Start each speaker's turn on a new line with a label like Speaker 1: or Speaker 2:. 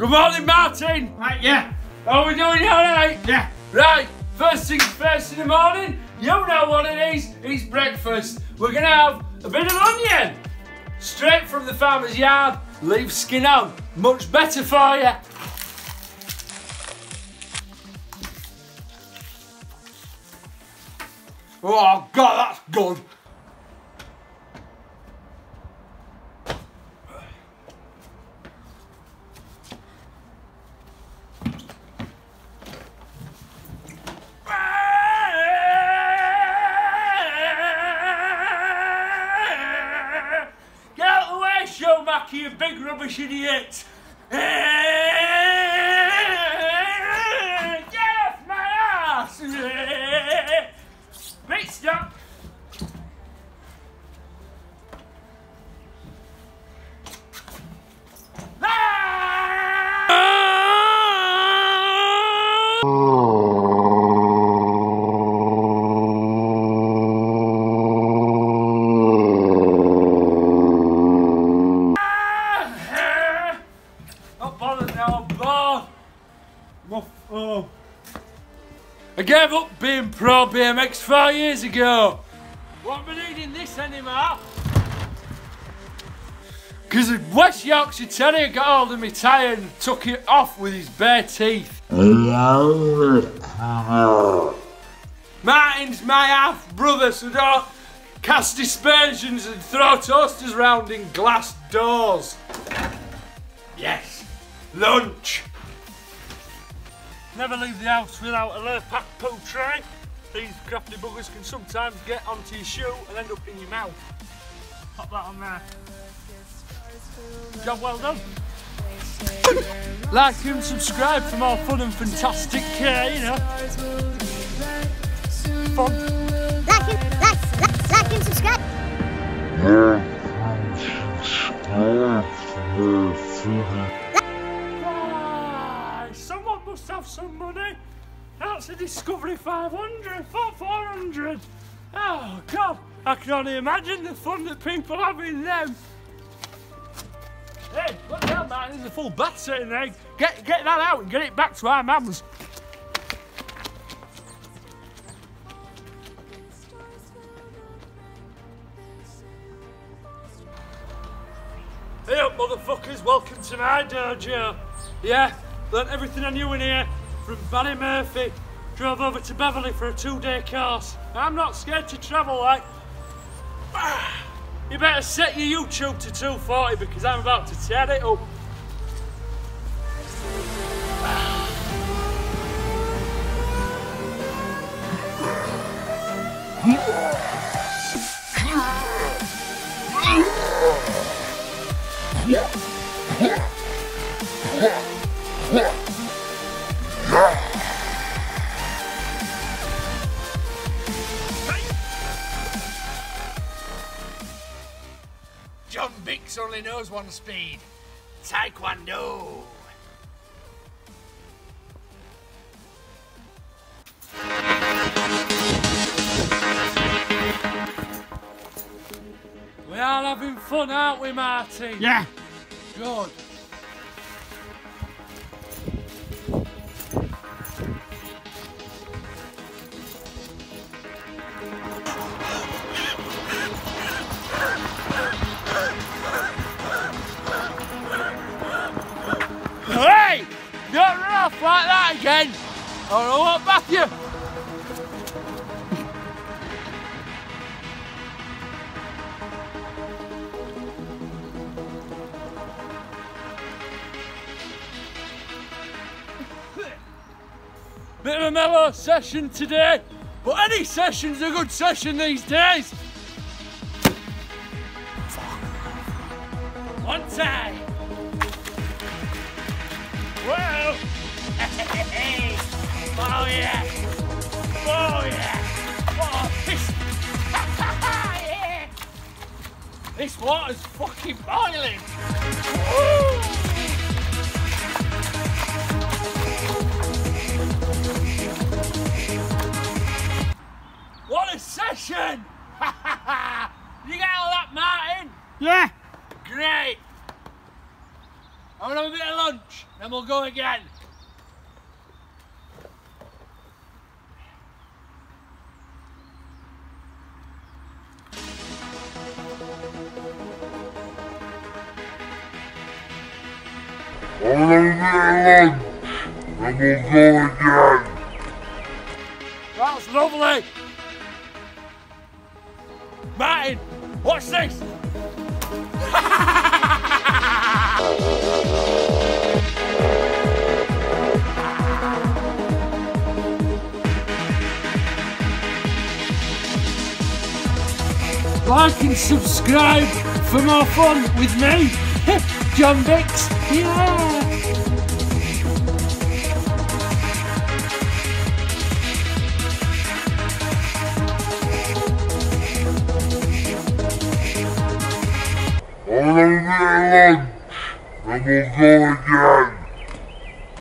Speaker 1: Good morning, Martin.
Speaker 2: Right, yeah.
Speaker 1: How are we doing? You alright?
Speaker 2: Yeah.
Speaker 1: Right, first things first in the morning, you know what it is, it's breakfast. We're gonna have a bit of onion. Straight from the farmer's yard, leave skin on. Much better for you. Oh God, that's good. Get out of the way, Showmaker, you big rubbish idiot. Get off my ass. Wait, stop. Not bothered now, I'm bored. Oh. I gave up being pro BMX 4 years ago. Won't be needing this anymore. Because a West Yorkshire Terrier got hold of my tyre and took it off with his bare teeth. Martin's my half brother, so don't cast aspersions and throw toasters round in glass doors. Yes, lunch. Never leave the house without a Lurpak poo tray. These crafty buggers can sometimes get onto your shoe and end up in your mouth. Pop that on there. Job well done. Like and subscribe for more fun and fantastic, you know, fun.
Speaker 3: Like and subscribe.
Speaker 1: Someone must have some money. That's a Discovery 500 for 400. Oh God, I can only imagine the fun that people have in them. Hey, what the hell, man? There's a full bath sitting there. Get that out and get it back to our mums. Hey up, motherfuckers, welcome to my dojo. Yeah, learnt everything I knew in here from Barry Murphy. Drove over to Beverley for a 2-day course. I'm not scared to travel, like. You better set your YouTube to 240 because I'm about to tear it up.
Speaker 4: John Bix only knows one speed. Taekwondo.
Speaker 1: We are having fun, aren't we, Martin?
Speaker 2: Yeah.
Speaker 1: Good. Hey! Don't run off like that again, or I won't back you. Bit of a mellow session today, but any session's a good session these days. One time. Whoa! Oh yeah! Oh yeah! Oh, this! Yeah! This water's fucking boiling! Woo! What a session! You get all that, Martin?
Speaker 2: Yeah.
Speaker 1: Great!
Speaker 4: I'm gonna have a bit of lunch, then we'll go again.
Speaker 2: I'm gonna get lunch, and we'll go again.
Speaker 1: That's lovely. Martin, what's this? Like and subscribe for more fun with me, John Bix. Yeah.
Speaker 2: I'm gonna get lunch, and we'll go again.